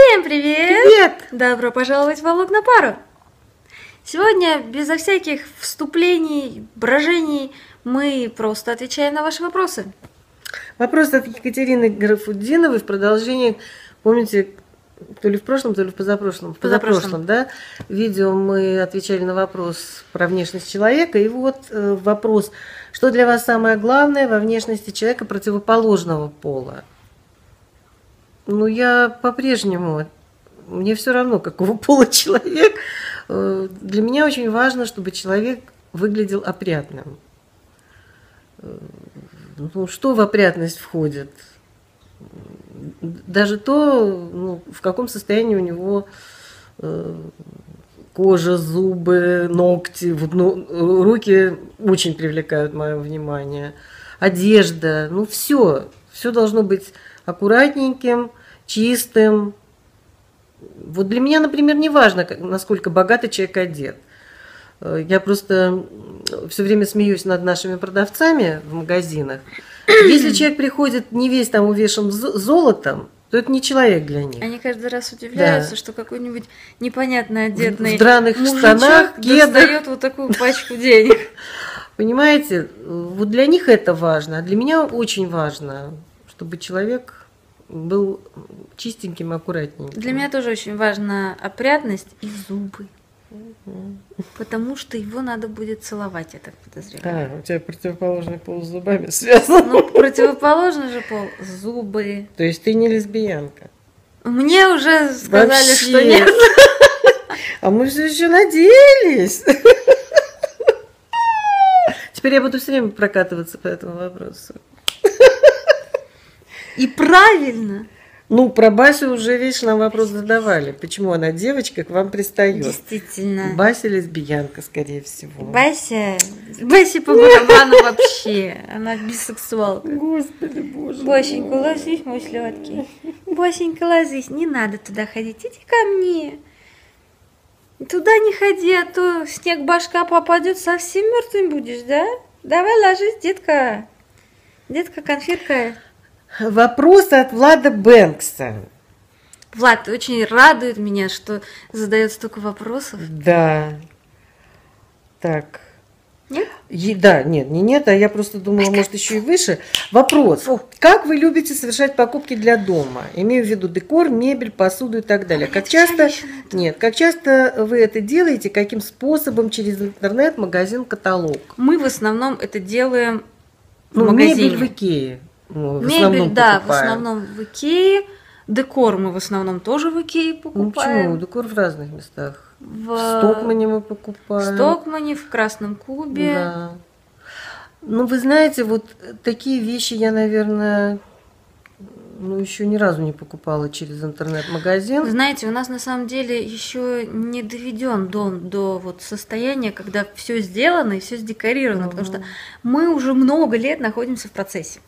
Всем привет! Привет! Добро пожаловать в «Влог на пару». Сегодня безо всяких вступлений, брожений мы просто отвечаем на ваши вопросы. Вопрос от Екатерины Гарафуддиновой в продолжении, помните, то ли в прошлом, то ли в позапрошлом, да, видео мы отвечали на вопрос про внешность человека. И вот вопрос, что для вас самое главное во внешности человека противоположного пола? Ну, я по-прежнему, мне все равно, какого пола человек. Для меня очень важно, чтобы человек выглядел опрятным. Ну, что в опрятность входит? Даже то, ну, в каком состоянии у него кожа, зубы, ногти, вот, ну, руки очень привлекают мое внимание. Одежда, ну, все должно быть аккуратненьким, чистым. Вот для меня, например, не важно, насколько богатый человек одет. Я просто все время смеюсь над нашими продавцами в магазинах. Если человек приходит не весь там увешан золотом, то это не человек для них. Они каждый раз удивляются, да, что какой-нибудь непонятно одетный в драных штанах, кедах достает вот такую пачку денег. Понимаете, вот для них это важно, а для меня очень важно, чтобы человек был чистеньким, аккуратненьким. Для меня тоже очень важна опрятность и зубы. Потому что его надо будет целовать, я так подозреваю. Да, у тебя противоположный пол с зубами связан. Ну, противоположный же пол – зубы. То есть ты не лесбиянка? Мне уже сказали, вообще, что нет. А мы все еще надеялись. Теперь я буду все время прокатываться по этому вопросу. И правильно. Ну, про Басю уже, видишь, нам вопрос задавали. Почему она, девочка, к вам пристает? Действительно. Бася лесбиянка, скорее всего. Бася по барабану вообще. Она бисексуалка. Господи, боже. Басенька, ложись, мой сладкий. Басенька, ложись. Не надо туда ходить. Иди ко мне. Туда не ходи, а то снег башка попадет, совсем мертвым будешь, да? Давай ложись, детка. Детка, конфетка. Вопрос от Влада Бэнкса. Влад, очень радует меня, что задает столько вопросов. Да. Так. Нет? Да, нет, а я просто думала, может, еще и выше. Вопрос. Как вы любите совершать покупки для дома? Имею в виду декор, мебель, посуду и так далее. Как часто вы это делаете? Каким способом? Через интернет, магазин, каталог? Мы в основном это делаем в магазине. Мебель в Икее. Мебель, да, в основном в Икее. Декор мы в основном тоже в Икее покупаем. Ну почему? Декор в разных местах. В Стокмане мы покупаем. В Стокмане, в Красном Кубе. Да. Ну, вы знаете, вот такие вещи я, наверное, еще ни разу не покупала через интернет-магазин. Знаете, у нас на самом деле еще не доведен дом до вот состояния, когда все сделано и все сдекорировано, потому что мы уже много лет находимся в процессе.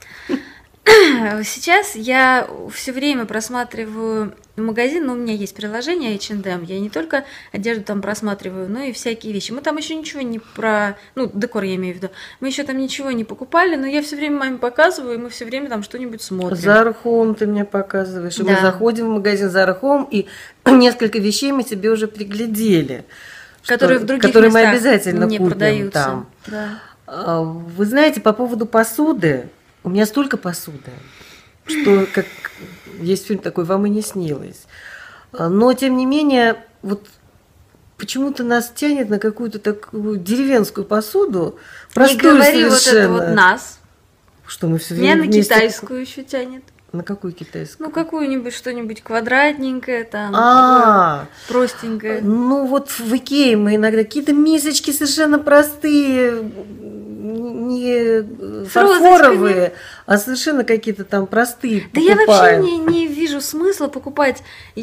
Сейчас я все время просматриваю магазин, но у меня есть приложение H&M, я не только одежду там просматриваю, но и всякие вещи. Мы там еще ничего не про, ну, декор я имею в виду, мы еще там ничего не покупали, но я все время маме показываю, и мы все время там что-нибудь смотрим. Zara Home ты мне показываешь, и да. Мы заходим в магазин Zara Home, и несколько вещей мы себе уже приглядели, которые в других которые местах мы обязательно не купим продаются. Там. Да. Вы знаете, по поводу посуды, у меня столько посуды, что, как есть фильм такой, вам и не снилось. Но, тем не менее, вот почему-то нас тянет на какую-то такую деревенскую посуду. Не говори совершенно. Вот это вот нас. Что мы все время меня на китайскую еще тянет. На какую китайскую? Ну, какую-нибудь что-нибудь квадратненькое, там, простенькое. Ну, вот в Икее мы иногда какие-то мисочки совершенно простые, не фарфоровые, а совершенно какие-то там простые покупаем. Да я вообще не вижу смысла покупать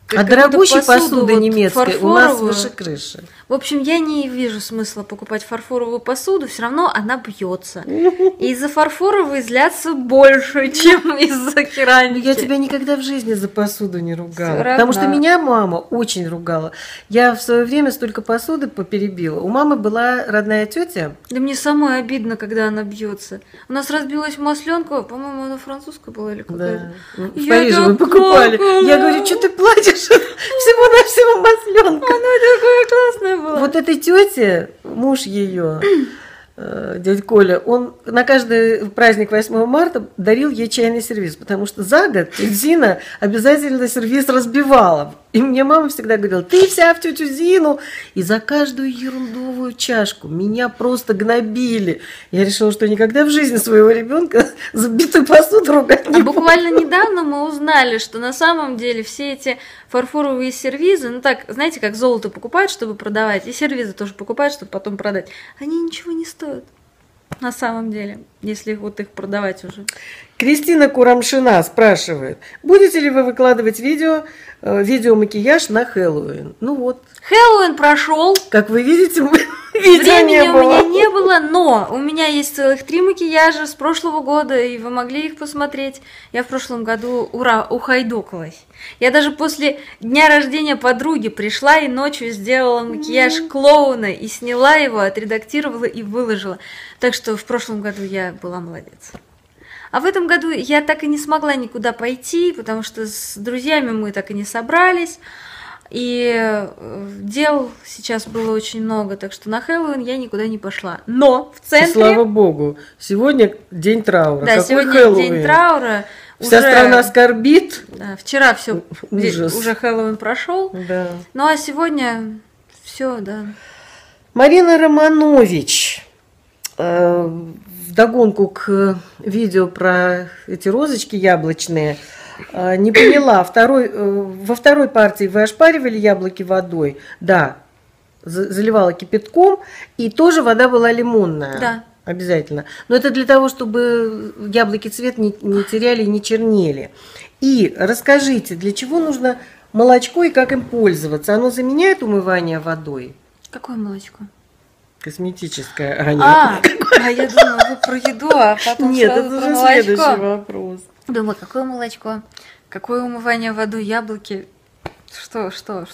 А дорогущей посуды немецкой у нас выше крыши. В общем, я не вижу смысла покупать фарфоровую посуду, все равно она бьется. И из-за фарфоровой злятся больше, чем из-за керамики. Я тебя никогда в жизни за посуду не ругала. Потому что меня мама очень ругала. Я в свое время столько посуды поперебила. У мамы была родная тетя. Да мне самой обидно, когда она бьется. У нас разбилась масленка, по-моему, она французская была или какая-то. Да. В Париже мы покупали. Я говорю, что ты плачешь? Всего-навсего масленка. Она такая классная была. Вот этой тете, муж ее, дядя Коля, он на каждый праздник 8 марта дарил ей чайный сервиз, потому что за год тетя Зина обязательно сервиз разбивала. И мне мама всегда говорила, ты вся в тетю Зину. И за каждую ерундовую чашку меня просто гнобили. Я решила, что никогда в жизни своего ребенка за битую посуду ругать не буду. Буквально недавно мы узнали, что на самом деле все эти фарфоровые сервизы, ну так, знаете, как золото покупают, чтобы продавать, и сервизы тоже покупают, чтобы потом продать, они ничего не стоят. На самом деле, если вот их продавать уже. Кристина Курамшина спрашивает, будете ли вы выкладывать видеомакияж на Хэллоуин? Ну вот. Хэллоуин прошел. Как вы видите, времени у меня не было, но у меня есть целых 3 макияжа с прошлого года, и вы могли их посмотреть. Я в прошлом году, ухайдокалась. Я даже после дня рождения подруги пришла и ночью сделала макияж клоуна и сняла его, отредактировала и выложила. Так что в прошлом году я была молодец. А в этом году я так и не смогла никуда пойти, потому что с друзьями мы так и не собрались. И дел сейчас было очень много, так что на Хэллоуин я никуда не пошла. Но в центре... Слава богу, сегодня день траура. Да, какой сегодня Хэллоуин? день траура. Вся страна скорбит. Да, вчера все уже Хэллоуин прошел. Да. Ну а сегодня все, да. Марина Романович, вдогонку к видео про эти розочки яблочные, не поняла, во второй партии вы ошпаривали яблоки водой? Да, заливала кипятком, и тоже вода была лимонная. Да. Обязательно. Но это для того, чтобы яблоки цвет не теряли, не чернели. И расскажите, для чего нужно молочко и как им пользоваться? Оно заменяет умывание водой? Какое молочко? Косметическое, Аня. Я думала, вы про еду, а потом нет, сразу это про уже молочко. Следующий вопрос. Думаю, какое молочко? Какое умывание водой, яблоки? Что?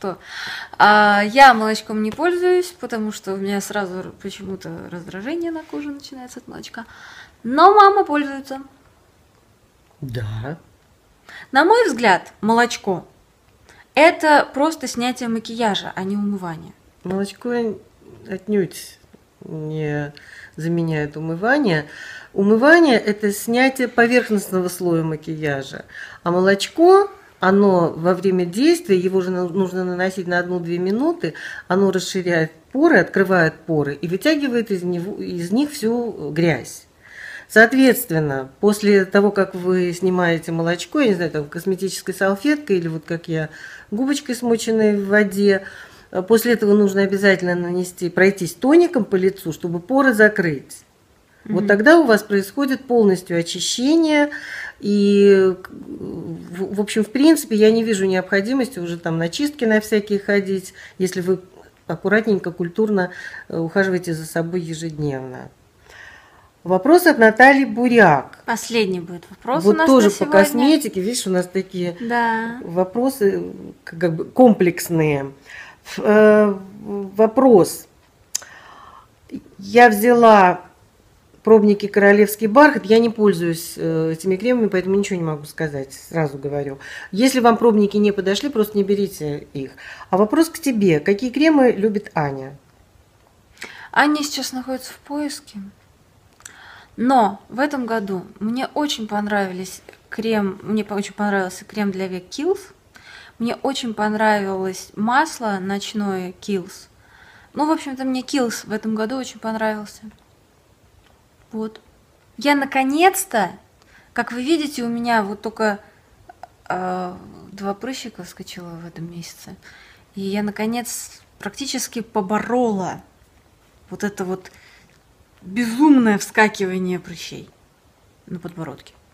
Я молочком не пользуюсь, потому что у меня сразу почему-то раздражение на коже начинается от молочка. Но мама пользуется. Да. На мой взгляд, молочко – это просто снятие макияжа, а не умывание. Молочко отнюдь не заменяет умывание. Умывание – это снятие поверхностного слоя макияжа. А молочко, оно во время действия, его же нужно наносить на 1-2 минуты, оно расширяет поры, открывает поры и вытягивает из них всю грязь. Соответственно, после того, как вы снимаете молочко, я не знаю, там косметической салфеткой или вот как я, губочкой, смоченной в воде, после этого нужно обязательно пройтись тоником по лицу, чтобы поры закрыть. Вот тогда у вас происходит полностью очищение, и, в общем, в принципе, я не вижу необходимости уже там на чистки на всякие ходить, если вы аккуратненько, культурно ухаживаете за собой ежедневно. Вопрос от Натальи Буряк. Последний будет вопрос вот у нас тоже на по сегодня. Косметике, видишь, у нас такие вопросы как бы комплексные. Вопрос. Я взяла пробники «Королевский бархат». Я не пользуюсь этими кремами, поэтому ничего не могу сказать, сразу говорю. Если вам пробники не подошли, просто не берите их. А вопрос к тебе. Какие кремы любит Аня? Аня сейчас находится в поиске. Но в этом году мне очень понравился крем для век Kiehl's. Мне очень понравилось масло ночное Kiehl's. Ну, в общем-то, мне Kiehl's в этом году очень понравился. Вот. Я наконец-то, как вы видите, у меня вот только 2 прыщика вскочило в этом месяце. И я, наконец, практически поборола вот это вот безумное вскакивание прыщей на подбородке.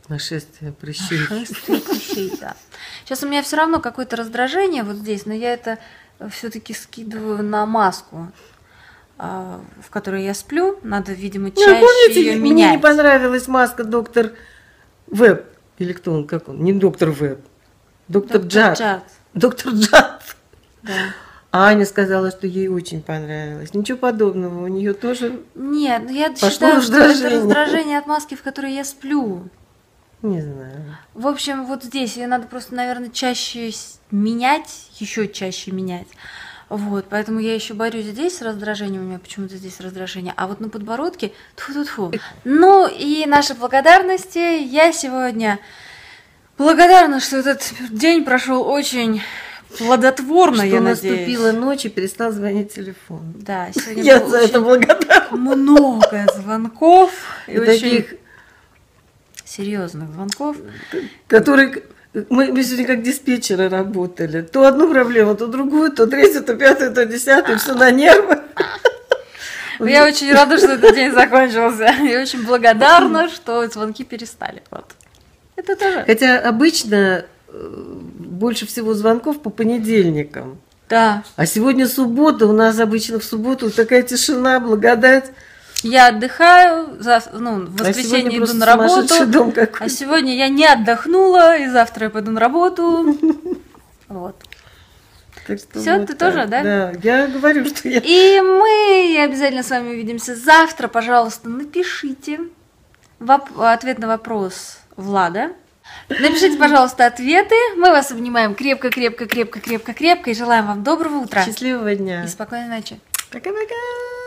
Нашествие прыщей. Нашествие прыщей, да. Сейчас у меня все равно какое-то раздражение вот здесь, но я это все-таки скидываю на маску, в которой я сплю. Надо, видимо, чаще помните, ее мне менять. не понравилась маска доктор Веб. Или кто он, как он? Не доктор Веб. Доктор Джад. Доктор Джад. Да. А Аня сказала, что ей очень понравилось. Ничего подобного, у нее тоже. Нет, я Пошло считаю, что раздражение. это раздражение от маски, в которой я сплю. Не знаю. В общем, вот здесь ее надо просто, наверное, чаще менять, еще чаще менять. Вот, поэтому я еще борюсь здесь с раздражением, у меня почему-то здесь раздражение, а вот на подбородке тьфу-тьфу-тьфу. Ну и наши благодарности. Я сегодня благодарна, что этот день прошел очень плодотворно, Что я надеюсь. наступила ночь и перестал звонить телефон. Да, сегодня Я было за это благодарна. много звонков и И очень таких, серьезных звонков. которые... Мы сегодня как диспетчеры работали. То одну проблему, то другую, то третью, то пятую, то десятую, все на нервы. Я очень рада, что этот день закончился. Я очень благодарна, что звонки перестали. Вот. Это тоже. Хотя обычно больше всего звонков по понедельникам. Да. А сегодня суббота, у нас обычно в субботу такая тишина, благодать. Я отдыхаю, в воскресенье иду на работу. Дом какой-то. А сегодня я не отдохнула, и завтра я пойду на работу. Вот. Все, вот ты так. тоже, да? Да, я говорю, что я... И мы обязательно с вами увидимся завтра. Пожалуйста, напишите ответ на вопрос Влада. Напишите, пожалуйста, ответы. Мы вас обнимаем крепко-крепко-крепко-крепко-крепко и желаем вам доброго утра. Счастливого дня. И спокойной ночи. Пока-пока.